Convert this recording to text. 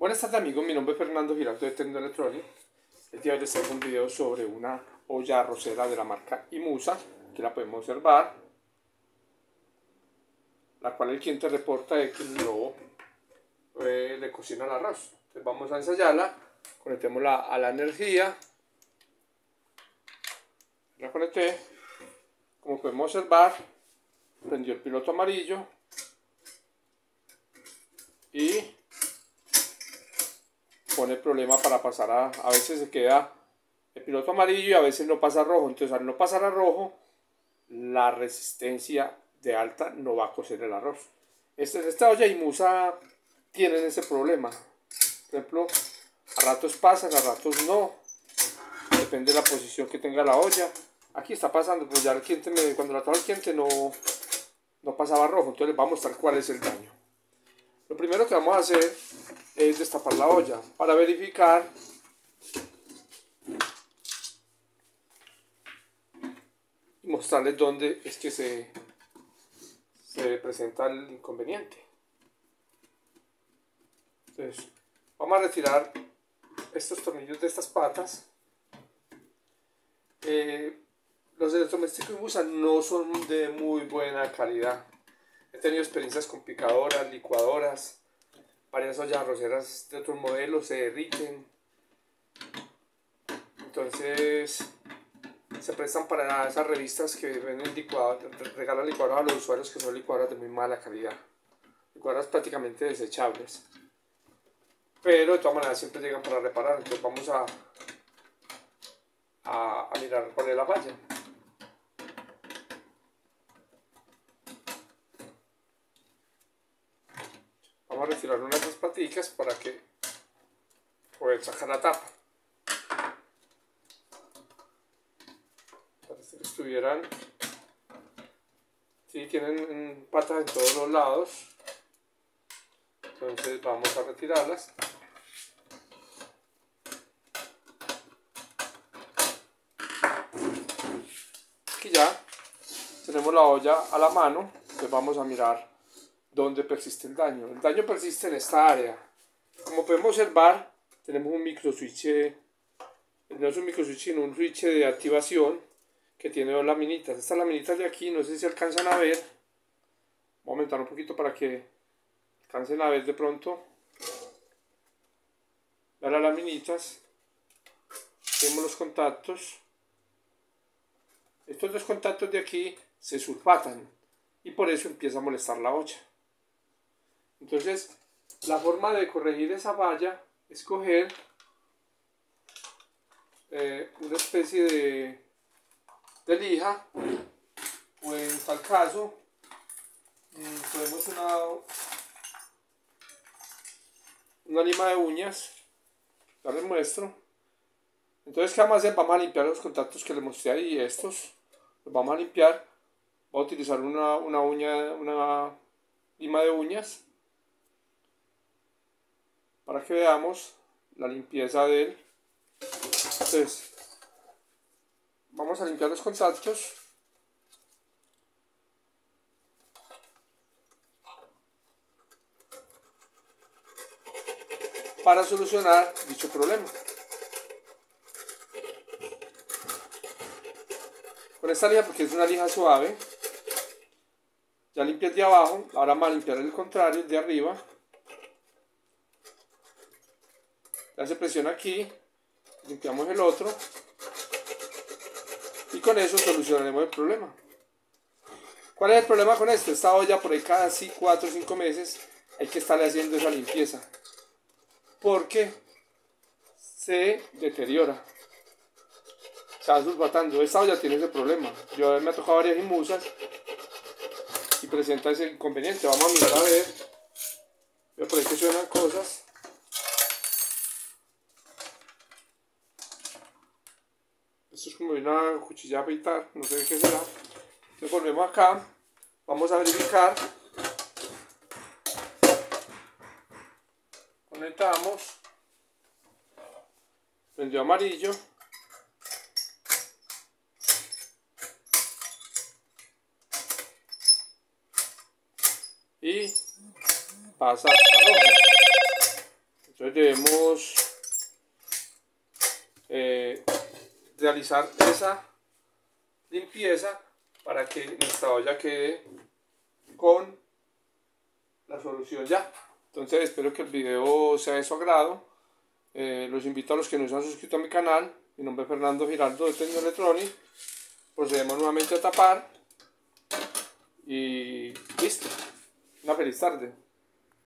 Buenas tardes amigos, mi nombre es Fernando Giraldo de Tecnoelectronic. El día de hoy les traigo un video sobre una olla arrocera de la marca Imusa. Aquí la podemos observar, la cual el cliente reporta de que no le cocina el arroz. Entonces vamos a ensayarla, conectémosla a la energía. La conecté, como podemos observar, prendió el piloto amarillo y pone problema para pasar a veces se queda el piloto amarillo y a veces no pasa a rojo. Entonces al no pasar a rojo, la resistencia de alta no va a cocer el arroz. Esta olla Imusa tienen ese problema. Por ejemplo, a ratos pasan, a ratos no. Depende de la posición que tenga la olla. Aquí está pasando, pues ya el cliente cuando la trajo el cliente no pasaba a rojo. Entonces les voy a mostrar cuál es el daño. Lo primero que vamos a hacer es destapar la olla para verificar y mostrarles dónde es que se presenta el inconveniente. Entonces, vamos a retirar estos tornillos de estas patas. Los electrodomésticos que usan no son de muy buena calidad. He tenido experiencias con picadoras, licuadoras, varias ollas arroceras de otros modelos se derriten. Entonces se prestan para esas revistas que venden licuadoras, regalan licuadoras a los usuarios que son licuadoras de muy mala calidad, licuadoras prácticamente desechables, pero de todas maneras siempre llegan para reparar. Entonces vamos a mirar cuál es la falla. Vamos a retirar una de esas paticas para que poder sacar la tapa. Parece que estuvieran, sí, tienen patas en todos los lados. Entonces vamos a retirarlas. Aquí ya tenemos la olla a la mano. Entonces vamos a mirar dónde persiste el daño. El daño persiste en esta área. Como podemos observar, tenemos un micro switch, no es un micro switch, sino un switch de activación que tiene dos laminitas. Estas laminitas de aquí, no sé si alcanzan a ver. Voy a aumentar un poquito para que alcancen a ver de pronto. Vean las laminitas. Tenemos los contactos. Estos dos contactos de aquí se sulfatan y por eso empieza a molestar la olla. Entonces, la forma de corregir esa falla es coger una especie de lija, o en tal caso podemos una lima de uñas. Ya les muestro. Entonces, ¿qué vamos a hacer? Vamos a limpiar los contactos que les mostré ahí, estos los vamos a limpiar. Voy a utilizar una lima de uñas para que veamos la limpieza de él. Entonces, vamos a limpiar los contactos. Para solucionar dicho problema. Con esta lija, porque es una lija suave, ya limpié el de abajo, ahora vamos a limpiar el contrario, el de arriba. Ya se presiona aquí, limpiamos el otro y con eso solucionaremos el problema. ¿Cuál es el problema con esto? Esta olla por ahí cada 4 o 5 meses hay que estarle haciendo esa limpieza porque se deteriora, se va sulfatando. Esta olla tiene ese problema. Yo me ha tocado varias Imusas y presenta ese inconveniente. Vamos a mirar a ver. Veo por ahí que suenan cosas. Esto es como una cuchilla a afeitar, no sé qué será. Entonces volvemos acá, vamos a verificar. Conectamos. Prendió amarillo. Y pasa a rojo. Entonces debemos realizar esa limpieza para que nuestra olla quede con la solución ya. Entonces espero que el video sea de su agrado. Los invito a los que no se han suscrito a mi canal. Mi nombre es Fernando Giraldo de Tecnoelectronic. Procedemos nuevamente a tapar y listo. Una feliz tarde.